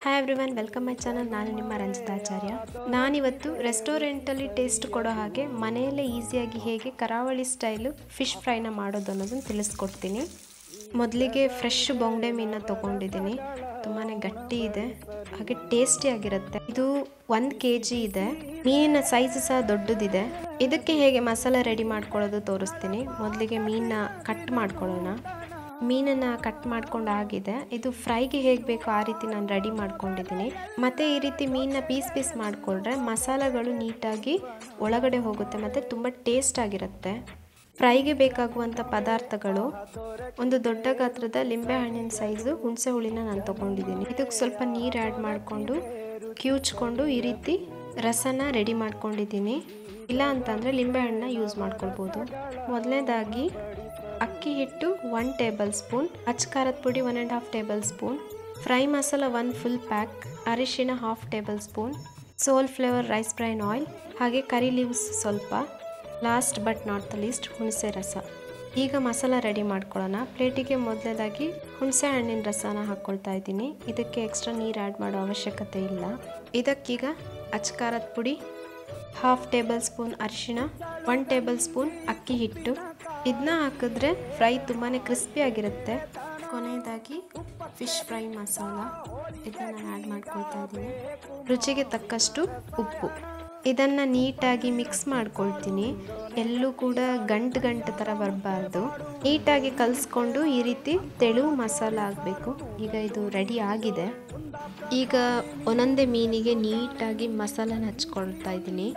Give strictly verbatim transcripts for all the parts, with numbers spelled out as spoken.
Hi everyone, welcome my channel. ನಾನು ನಿಮ್ಮ ರಂಜಿತಾಚಾರ್ಯ. ನಾನಿವತ್ತು ರೆಸ್ಟೋರೆಂಟಲ್ಲಿ ಟೇಸ್ಟ್ ಕೊಡೋ ಹಾಗೆ ಮನೆಯಲ್ಲೇ ಈಸಿಯಾಗಿ ಹೇಗೆ ಕರಾವಳಿ ಸ್ಟೈಲು ಫಿಶ್ ಫ್ರೈನ ಮಾಡೋದು ಅನ್ನೋದನ್ನು ತಿಳಿಸ್ಕೊಡ್ತೀನಿ. ಮೊದಲಿಗೆ ಫ್ರೆಶ್ ಬೊಂಗಡೆ ಮೀನನ್ನ ತೊಗೊಂಡಿದ್ದೀನಿ. ತುಂಬಾ ಗಟ್ಟಿ ಇದೆ, ಹಾಗೆ ಟೇಸ್ಟಿಯಾಗಿರುತ್ತೆ. ಇದು ಒಂದು ಕೆ ಜಿ ಇದೆ. ಮೀನಿನ ಸೈಜ್ ಸಹ ದೊಡ್ಡದಿದೆ. ಇದಕ್ಕೆ ಹೇಗೆ ಮಸಾಲೆ ರೆಡಿ ಮಾಡ್ಕೊಳ್ಳೋದು ತೋರಿಸ್ತೀನಿ. ಮೊದಲಿಗೆ ಮೀನನ್ನ ಕಟ್ ಮಾಡ್ಕೊಳ್ಳೋಣ. ಮೀನನ್ನು ಕಟ್ ಮಾಡ್ಕೊಂಡು ಆಗಿದೆ. ಇದು ಫ್ರೈಗೆ ಹೇಗೆ ಬೇಕೋ ಆ ರೀತಿ ನಾನು ರೆಡಿ ಮಾಡ್ಕೊಂಡಿದ್ದೀನಿ. ಮತ್ತು ಈ ರೀತಿ ಮೀನನ್ನ ಪೀಸ್ ಪೀಸ್ ಮಾಡಿಕೊಂಡ್ರೆ ಮಸಾಲೆಗಳು ನೀಟಾಗಿ ಒಳಗಡೆ ಹೋಗುತ್ತೆ ಮತ್ತು ತುಂಬ ಟೇಸ್ಟ್ ಆಗಿರುತ್ತೆ. ಫ್ರೈಗೆ ಬೇಕಾಗುವಂಥ ಪದಾರ್ಥಗಳು: ಒಂದು ದೊಡ್ಡ ಗಾತ್ರದ ಲಿಂಬೆಹಣ್ಣಿನ ಸೈಜು ಹುಣಸೆ ಹುಳಿನ ನಾನು ತೊಗೊಂಡಿದ್ದೀನಿ. ಇದಕ್ಕೆ ಸ್ವಲ್ಪ ನೀರು ಆ್ಯಡ್ ಮಾಡಿಕೊಂಡು ಕಿವುಚ್ಕೊಂಡು ಈ ರೀತಿ ರಸನ ರೆಡಿ ಮಾಡ್ಕೊಂಡಿದ್ದೀನಿ. ಇಲ್ಲ ಅಂತಂದರೆ ಲಿಂಬೆಹಣ್ಣನ್ನ ಯೂಸ್ ಮಾಡ್ಕೊಳ್ಬೋದು. ಮೊದಲನೇದಾಗಿ ಅಕ್ಕಿ ಹಿಟ್ಟು ಒನ್ ಟೇಬಲ್ ಸ್ಪೂನ್, ಅಚ್ಚ ಖಾರದ ಪುಡಿ one and half tablespoon, fry masala one full pack, ಅರಿಶಿನ half tablespoon, sunflower rice bran oil, ಹಾಗೆ ಕರಿ ಲೀವ್ಸ್ ಸ್ವಲ್ಪ, last but not the least ಹುಣಸೆ ರಸ. ಈಗ ಮಸಾಲ ರೆಡಿ ಮಾಡ್ಕೊಳ್ಳೋಣ. ಪ್ಲೇಟಿಗೆ ಮೊದಲನೇದಾಗಿ ಹುಣಸೆ ಹಣ್ಣಿನ ರಸನ ಹಾಕ್ಕೊಳ್ತಾ ಇದ್ದೀನಿ. ಇದಕ್ಕೆ ಎಕ್ಸ್ಟ್ರಾ ನೀರು ಆ್ಯಡ್ ಮಾಡೋ ಅವಶ್ಯಕತೆ ಇಲ್ಲ. ಇದಕ್ಕೀಗ ಅಚ್ಚ ಖಾರದ ಪುಡಿ, ಹಾಫ್ ಟೇಬಲ್ ಸ್ಪೂನ್ ಅರಿಶಿಣ, ಒನ್ ಟೇಬಲ್ ಸ್ಪೂನ್ ಅಕ್ಕಿ ಹಿಟ್ಟು, ಇದನ್ನ ಹಾಕಿದ್ರೆ ಫ್ರೈ ತುಂಬಾ ಕ್ರಿಸ್ಪಿಯಾಗಿರುತ್ತೆ. ಕೊನೆಯದಾಗಿ ಫಿಶ್ ಫ್ರೈ ಮಸಾಲ, ಇದನ್ನು ನಾನು ಆ್ಯಡ್ ಮಾಡ್ಕೊಳ್ತಾ ಇದ್ದೀನಿ. ರುಚಿಗೆ ತಕ್ಕಷ್ಟು ಉಪ್ಪು. ಇದನ್ನು ನೀಟಾಗಿ ಮಿಕ್ಸ್ ಮಾಡ್ಕೊಳ್ತೀನಿ. ಎಲ್ಲೂ ಕೂಡ ಗಂಟು ಗಂಟು ಥರ ಬರಬಾರ್ದು. ನೀಟಾಗಿ ಕಲಿಸ್ಕೊಂಡು ಈ ರೀತಿ ತೆಳು ಮಸಾಲ ಆಗಬೇಕು. ಈಗ ಇದು ರೆಡಿ ಆಗಿದೆ. ಈಗ ಒಂದೊಂದೇ ಮೀನಿಗೆ ನೀಟಾಗಿ ಮಸಾಲನ ಹಚ್ಕೊಳ್ತಾ ಇದ್ದೀನಿ.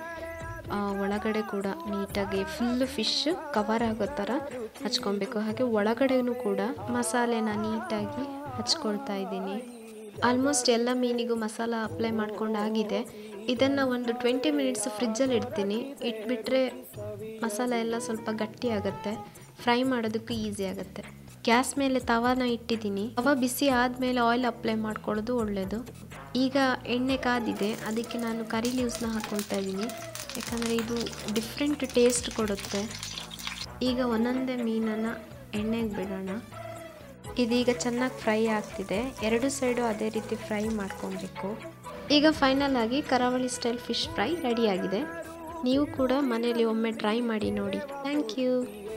ಒಳಗಡೆ ಕೂಡ ನೀಟಾಗಿ ಫುಲ್ ಫಿಶ್ ಕವರ್ ಆಗೋ ಥರ ಹಚ್ಕೊಬೇಕು. ಹಾಗೆ ಒಳಗಡೆನೂ ಕೂಡ ಮಸಾಲೆನ ನೀಟಾಗಿ ಹಚ್ಕೊಳ್ತಾ ಇದ್ದೀನಿ. ಆಲ್ಮೋಸ್ಟ್ ಎಲ್ಲ ಮೀನಿಗೂ ಮಸಾಲ ಅಪ್ಲೈ ಮಾಡ್ಕೊಂಡಾಗಿದೆ. ಇದನ್ನು ಒಂದು ಟ್ವೆಂಟಿ ಮಿನಿಟ್ಸ್ ಫ್ರಿಜ್ಜಲ್ಲಿ ಇಡ್ತೀನಿ. ಇಟ್ಬಿಟ್ರೆ ಮಸಾಲ ಎಲ್ಲ ಸ್ವಲ್ಪ ಗಟ್ಟಿ ಆಗುತ್ತೆ, ಫ್ರೈ ಮಾಡೋದಕ್ಕೂ ಈಸಿ ಆಗುತ್ತೆ. ಗ್ಯಾಸ್ ಮೇಲೆ ತವಾನ ಇಟ್ಟಿದ್ದೀನಿ. ತವ ಬಿಸಿ ಆದಮೇಲೆ ಆಯಿಲ್ ಅಪ್ಲೈ ಮಾಡ್ಕೊಳ್ಳೋದು ಒಳ್ಳೆಯದು. ಈಗ ಎಣ್ಣೆ ಕಾದಿದೆ, ಅದಕ್ಕೆ ನಾನು ಕರಿ ಲೀವ್ಸ್ನ ಹಾಕ್ಕೊಳ್ತಾ ಇದ್ದೀನಿ. ಯಾಕಂದರೆ ಇದು ಡಿಫ್ರೆಂಟ್ ಟೇಸ್ಟ್ ಕೊಡುತ್ತೆ. ಈಗ ಒಂದೊಂದೇ ಮೀನನ್ನು ಎಣ್ಣೆಗೆ ಬಿಡೋಣ. ಇದೀಗ ಚೆನ್ನಾಗಿ ಫ್ರೈ ಆಗ್ತಿದೆ. ಎರಡು ಸೈಡು ಅದೇ ರೀತಿ ಫ್ರೈ ಮಾಡ್ಕೊಳ್ಬೇಕು. ಈಗ ಫೈನಲ್ ಆಗಿ ಕರಾವಳಿ ಸ್ಟೈಲ್ ಫಿಶ್ ಫ್ರೈ ರೆಡಿಯಾಗಿದೆ. ನೀವು ಕೂಡ ಮನೇಲಿ ಒಮ್ಮೆ ಟ್ರೈ ಮಾಡಿ ನೋಡಿ. Thank you.